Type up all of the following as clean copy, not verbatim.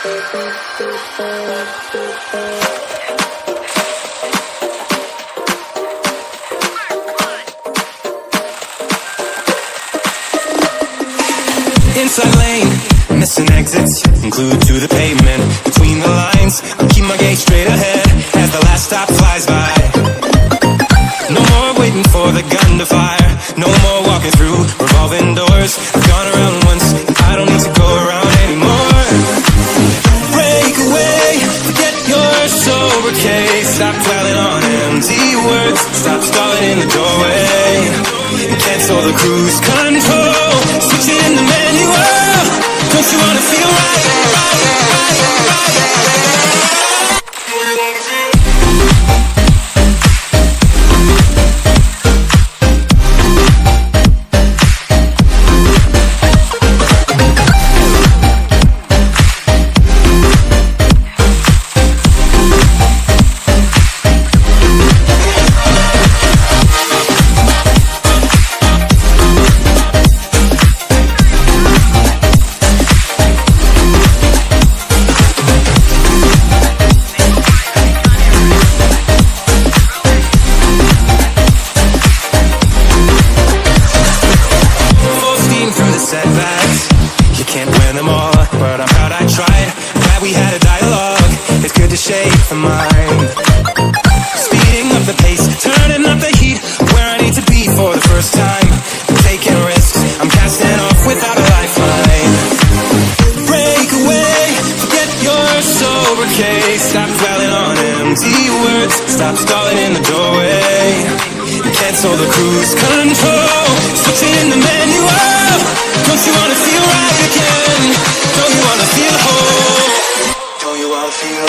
Inside lane, missing exits, glued to the pavement. Between the lines, I keep my gaze straight ahead as the last stop flies by. No more waiting for the gun to fire, no more walking through revolving doors. I've gone around once, I don't need to go around anymore. Break away, forget your sober case. Stop dwelling on empty words, stop stalling in the doorway. Cancel the cruise control, switch it in the manual. Don't you wanna feel right? Stop dwelling on empty words, stop stalling in the doorway. Cancel the cruise control, switch it in the manual. Don't you wanna feel right again? Don't you wanna feel whole? Don't you wanna feel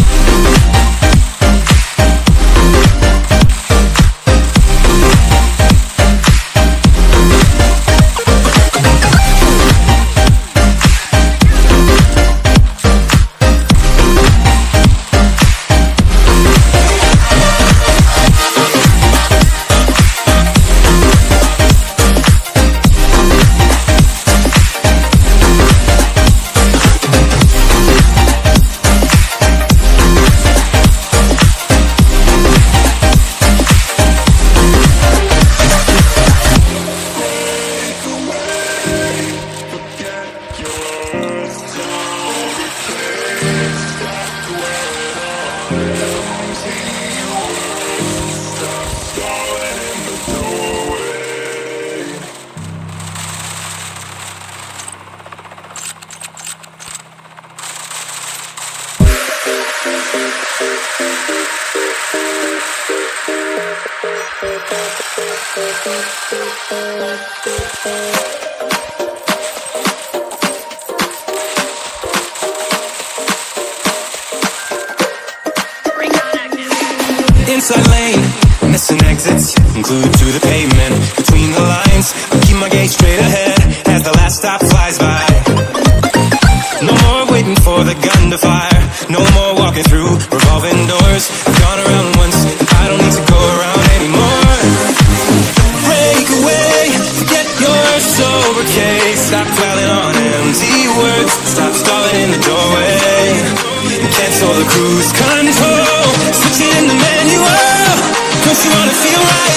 inside lane, missing exits, glued to the pavement. Between the lines, I keep my gaze straight ahead as the last stop flies by. No more waiting for the gun to fire, no more walking through revolving doors. I've gone around once, I don't need to go around anymore. Break away, forget your sober case. Stop dwelling on empty words, stop stalling in the doorway. Cancel the cruise control, switch it in the manual. Don't you wanna feel right?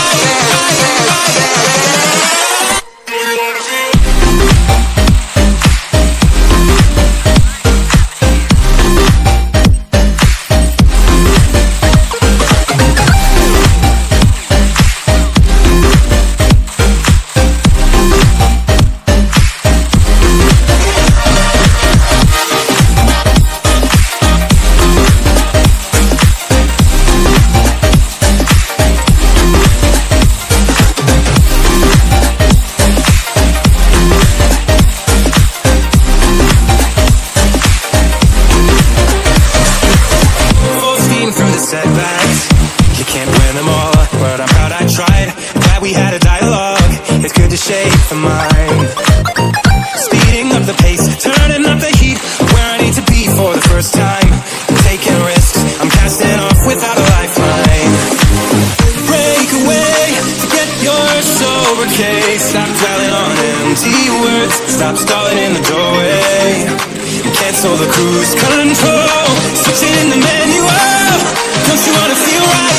Shape the mind, speeding up the pace, turning up the heat, where I need to be for the first time. Taking risks, I'm casting off without a lifeline. Break away, forget your sober case. Stop dwelling on empty words, stop stalling in the doorway. cancel the cruise control. Switching in the manual. Don't you wanna feel right?